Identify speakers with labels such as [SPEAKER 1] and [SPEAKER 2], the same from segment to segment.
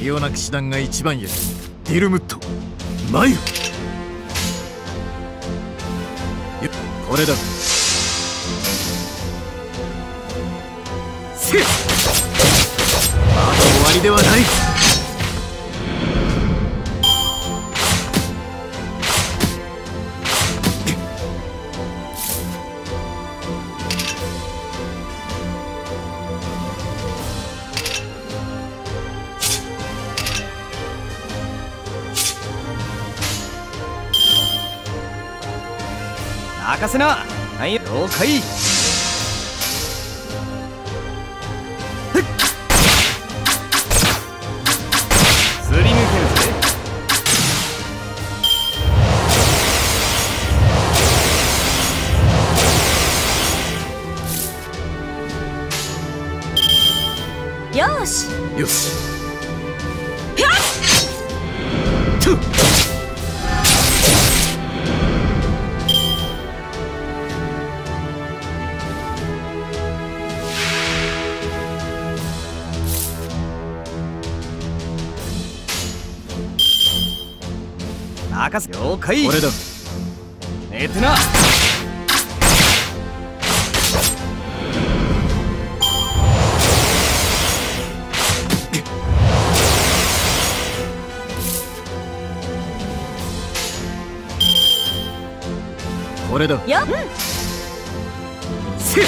[SPEAKER 1] 要な騎士団が一番や。ディルムット参る。これだ。せっ、まだ終わりではない。
[SPEAKER 2] 任せな。はい、了解。すり抜けるぜ。
[SPEAKER 3] よーし
[SPEAKER 1] よし。
[SPEAKER 2] 任せ。了解。
[SPEAKER 1] これだ。
[SPEAKER 2] 寝てな。
[SPEAKER 1] これだ。
[SPEAKER 3] よっ、
[SPEAKER 1] せっ、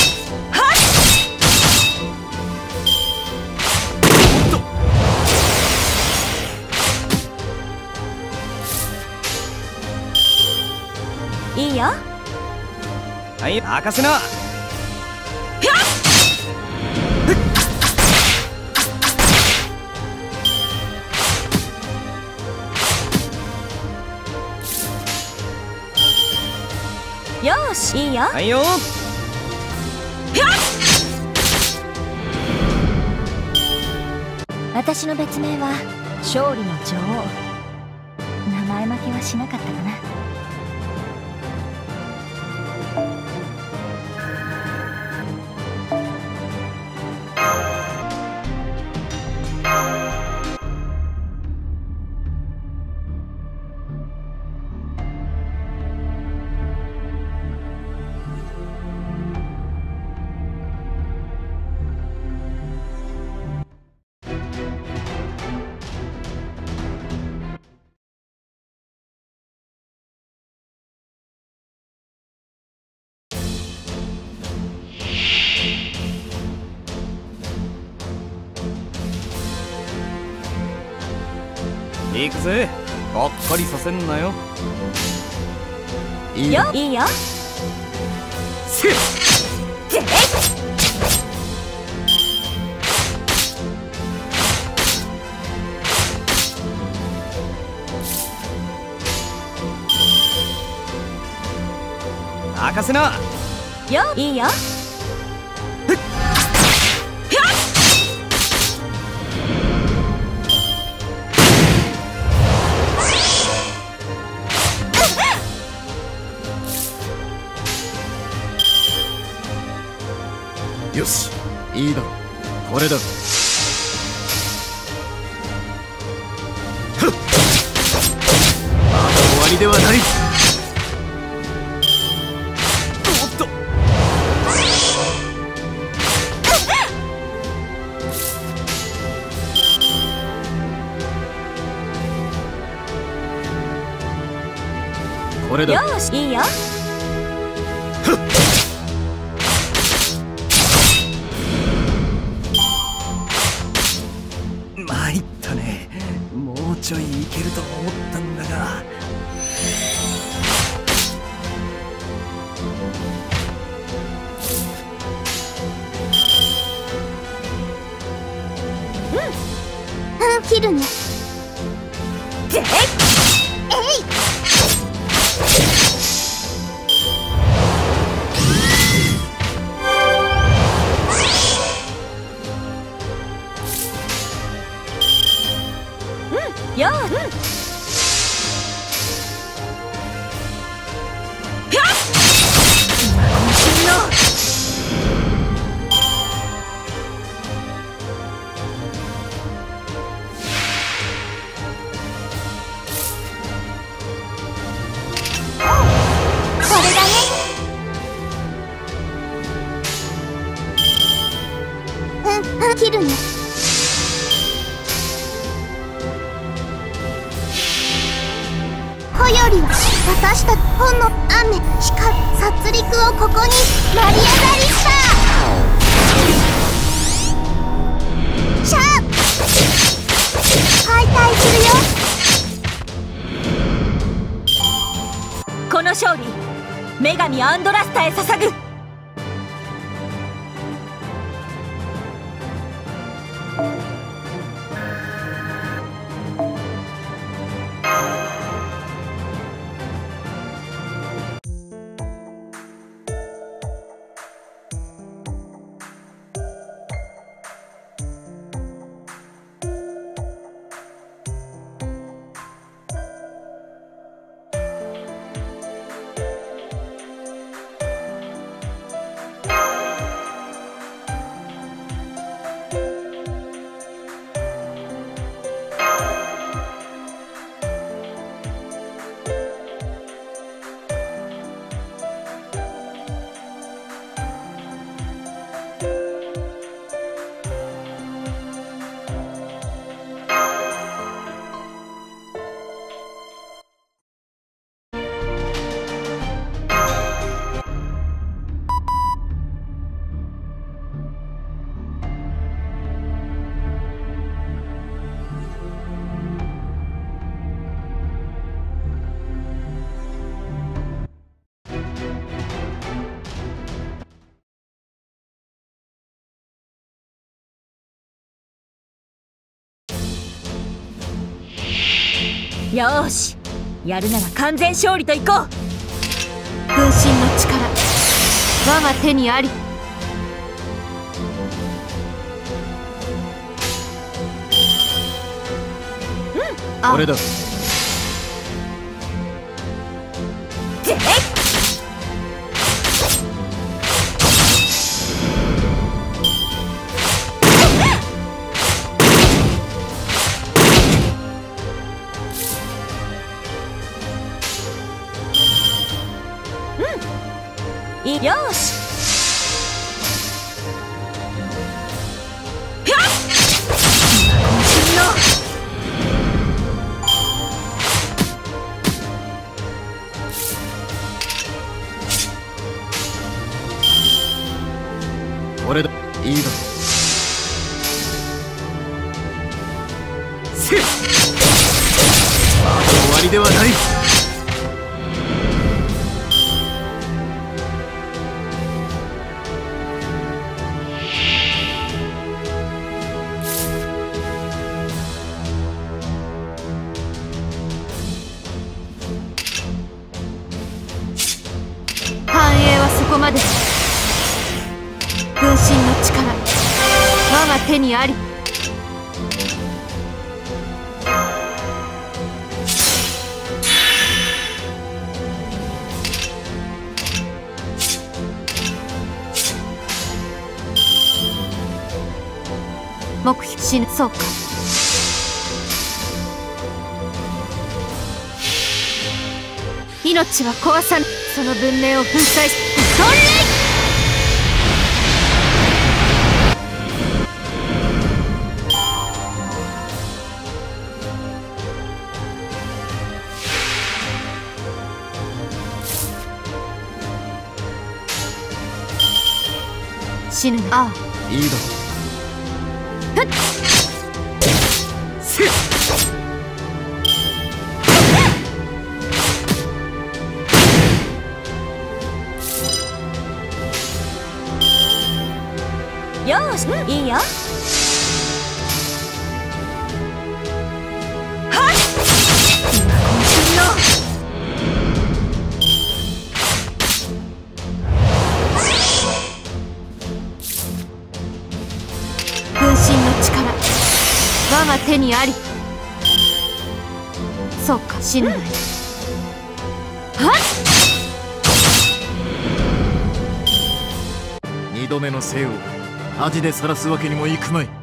[SPEAKER 3] いいよ。
[SPEAKER 2] はい、任せな。
[SPEAKER 3] よーし、いいよ。
[SPEAKER 2] はいよ。
[SPEAKER 3] 私の別名は勝利の女王。名前負けはしなかったかな。
[SPEAKER 2] 行くぜ。がっかりさせんなよ。
[SPEAKER 1] いいよ。
[SPEAKER 3] いいよ。
[SPEAKER 1] せっ、
[SPEAKER 3] ぜっ、
[SPEAKER 2] 任せな。
[SPEAKER 3] よ、いいよ。
[SPEAKER 1] よし、いいだろ。これだ。ふっ、まだ終わりではない。おっと、これだ。
[SPEAKER 3] よーし、いいよ。
[SPEAKER 1] ふっ、
[SPEAKER 2] 参ったね。もうちょいいけると思ったんだが。
[SPEAKER 3] 切るね。ぜっ、えい。
[SPEAKER 1] よりは私たち本の雨光殺戮をここにマリアナリスターシャープ敗退するよ。
[SPEAKER 3] この勝利女神アンドラスタへ捧ぐ。よーし、やるなら完全勝利といこう。
[SPEAKER 4] 分身の力我が手にあり。
[SPEAKER 2] 俺だ。
[SPEAKER 3] ぜっよーし、ひゃっ渾身の
[SPEAKER 2] 俺だ。いいだ。せっ、まだ終わりではない。
[SPEAKER 4] 繁栄はそこまで。分身の力我が手にあり。目標死ぬ。そうか。命は壊さぬ。その文明を粉砕しトンレイ。死ぬな。ああ、
[SPEAKER 2] いいだ。
[SPEAKER 4] ふっ
[SPEAKER 2] せっ、
[SPEAKER 3] よーし、いいよ。はっ渾身の
[SPEAKER 4] 分身の力我が手にあり。そうか、死ぬなよ。はっ
[SPEAKER 2] 二度目の生を恥で晒すわけにもいくまい。